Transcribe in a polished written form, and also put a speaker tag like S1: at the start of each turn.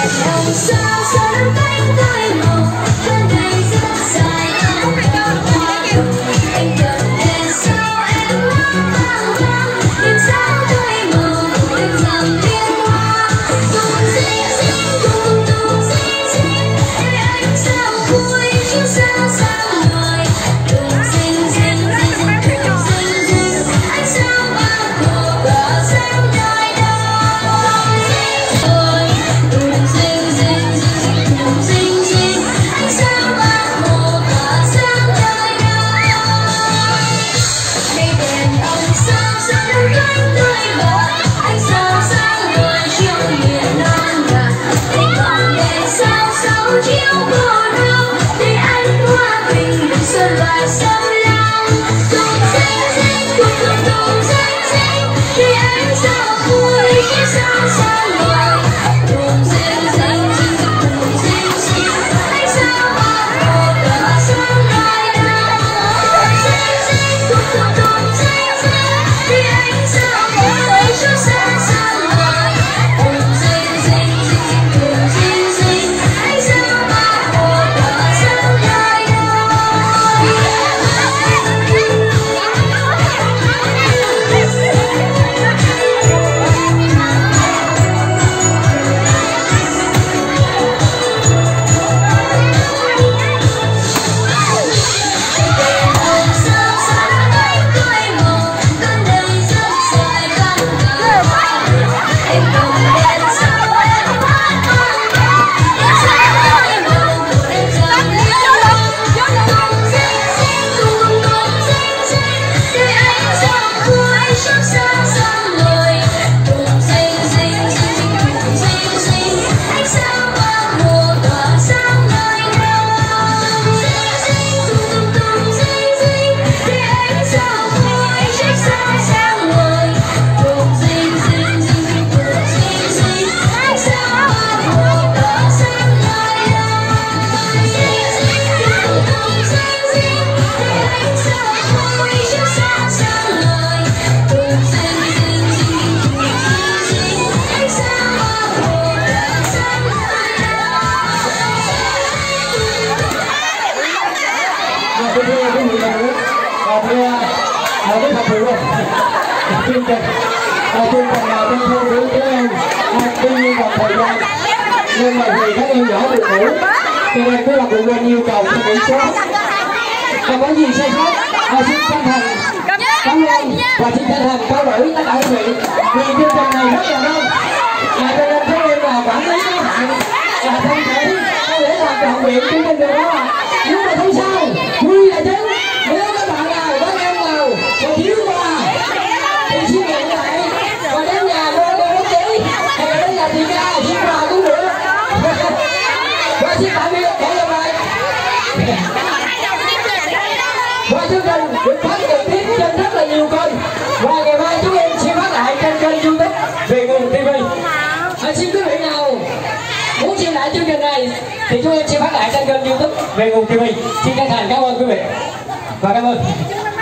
S1: chương trình nào trong thu của các em tuy nhiên còn thời gian nhưng mà vì các em nhỏ được ngủ cho nên cứ là phụ huynh yêu cầu cho nghỉ sớm. Còn có gì sai sót xin chân thành cảm ơn và xin chân thành trao đổi tất cả quý vị vì chương trình này rất là đông cho nên các em là quản lý nó hạn là không thể có thể làm trọn vẹn chương trình được đó. Nhưng mà không sao, vui là chứ. Nếu các bạn nào có em nào có thiếu quà thì suy nghĩ lại và đến nhà mua bố trí hay là đến nhà chị ra xin quà cũng được. Và xin tạm biệt, hẹn gặp lại. Và chương trình được phát trực tiếp trên rất là nhiều kênh và ngày mai chúng em sẽ phát lại trên kênh YouTube Về Nguồn TV. Xin quý vị nào muốn xem lại chương trình này thì chúng em sẽ phát lại trên kênh YouTube Về Nguồn TV. Xin chân thành cảm ơn quý vị và cảm ơn.